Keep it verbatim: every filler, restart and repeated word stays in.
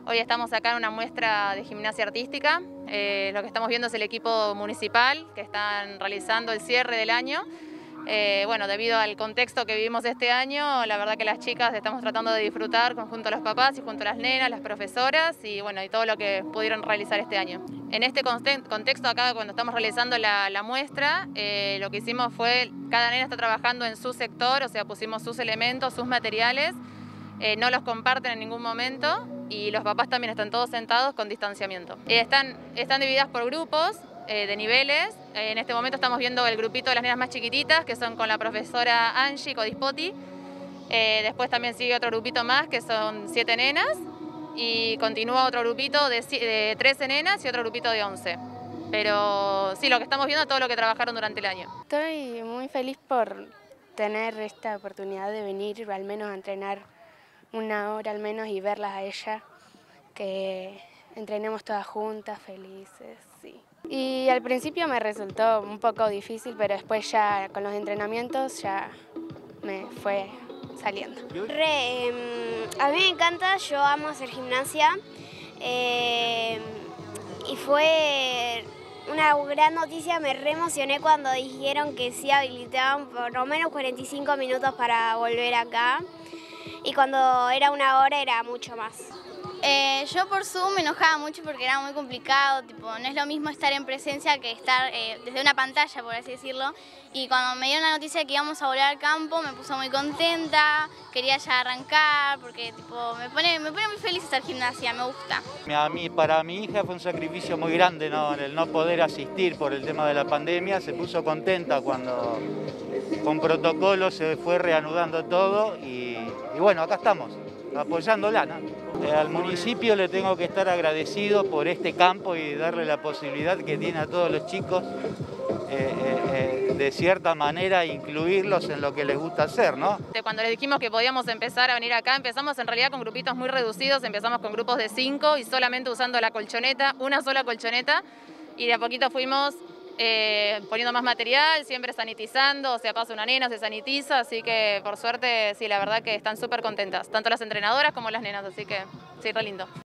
Hoy estamos acá en una muestra de gimnasia artística. Eh, lo que estamos viendo es el equipo municipal que están realizando el cierre del año. Eh, bueno, debido al contexto que vivimos este año, la verdad que las chicas estamos tratando de disfrutar junto a los papás y junto a las nenas, las profesoras y bueno, y todo lo que pudieron realizar este año. En este contexto acá, cuando estamos realizando la, la muestra, eh, lo que hicimos fue, cada nena está trabajando en su sector, o sea, pusimos sus elementos, sus materiales, eh, no los comparten en ningún momento y los papás también están todos sentados con distanciamiento. Eh, están, están divididas por grupos eh, de niveles. En este momento estamos viendo el grupito de las nenas más chiquititas, que son con la profesora Angie Codispoti. Eh, después también sigue otro grupito más, que son siete nenas. Y continúa otro grupito de, de trece nenas y otro grupito de once. Pero sí, lo que estamos viendo es todo lo que trabajaron durante el año. Estoy muy feliz por tener esta oportunidad de venir al menos a entrenar una hora al menos y verlas a ellas, que entrenemos todas juntas, felices, sí. Y al principio me resultó un poco difícil, pero después ya con los entrenamientos ya me fue saliendo. Re, eh, a mí me encanta, yo amo hacer gimnasia eh, y fue una gran noticia, me re emocioné cuando dijeron que sí habilitaban por lo menos cuarenta y cinco minutos para volver acá y cuando era una hora era mucho más. Eh, yo por Zoom me enojaba mucho porque era muy complicado, tipo, no es lo mismo estar en presencia que estar eh, desde una pantalla, por así decirlo. Y cuando me dieron la noticia de que íbamos a volver al campo, me puso muy contenta, quería ya arrancar, porque tipo, me, pone, me pone muy feliz hacer gimnasia, me gusta. A mí, para mi hija fue un sacrificio muy grande, ¿no? El no poder asistir por el tema de la pandemia. Se puso contenta cuando con protocolo se fue reanudando todo y, y bueno, acá estamos, apoyándola, ¿no? Eh, al municipio le tengo que estar agradecido por este campo y darle la posibilidad que tiene a todos los chicos eh, eh, eh, de cierta manera incluirlos en lo que les gusta hacer, ¿no? Cuando les dijimos que podíamos empezar a venir acá, empezamos en realidad con grupitos muy reducidos, empezamos con grupos de cinco y solamente usando la colchoneta, una sola colchoneta, y de a poquito fuimos Eh, poniendo más material, siempre sanitizando, o sea, pasa una nena, se sanitiza, así que por suerte, sí, la verdad que están súper contentas, tanto las entrenadoras como las nenas, así que sí, re lindo.